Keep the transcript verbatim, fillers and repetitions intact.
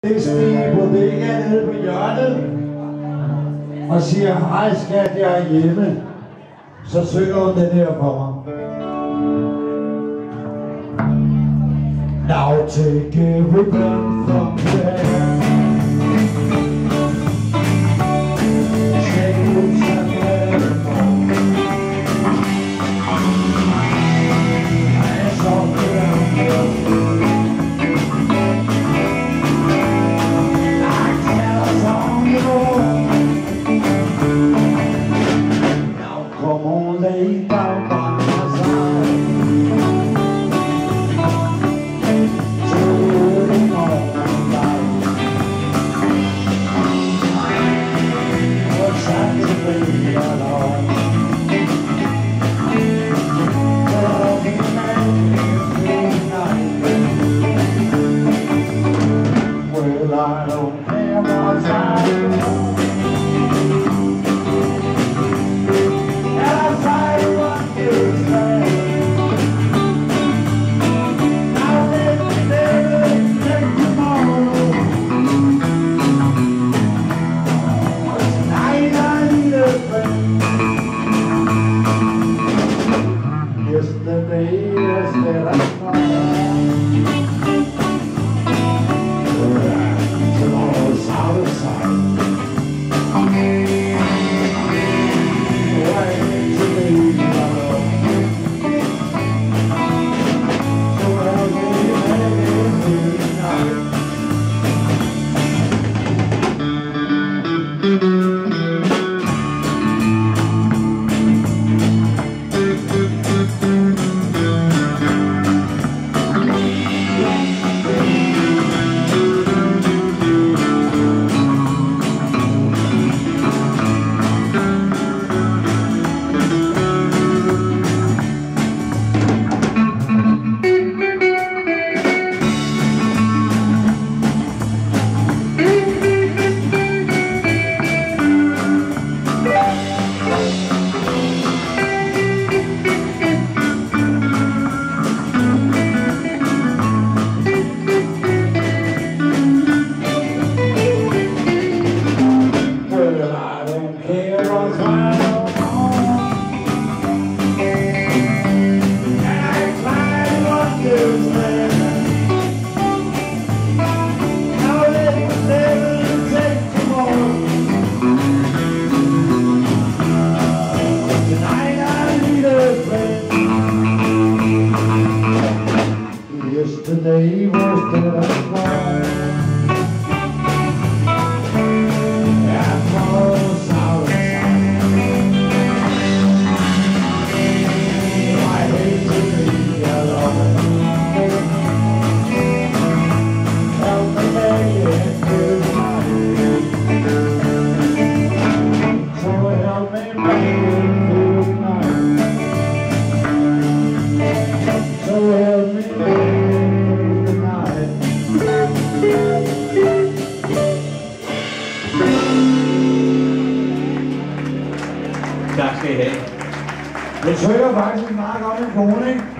Stig Bodega nede på hjørnet og siger, hej skat, jeg er hjemme. Så synger hun den her for mig. Now take everything from there. Lay down by my side, turning on the light. What's happening alone? Well, we make night. Well, I don't care what's happening. Yesterday, yesterday I tomorrow's out of sight. Why today, my love? So I'll be ready tonight. Yesterday was the last one. And tomorrow's out of sight. I hate to be alone. Help me make it through the night. So help me make it through the night. So help me make it. Tak skal I have. Jeg søger faktisk en meget godt en kone, ikke?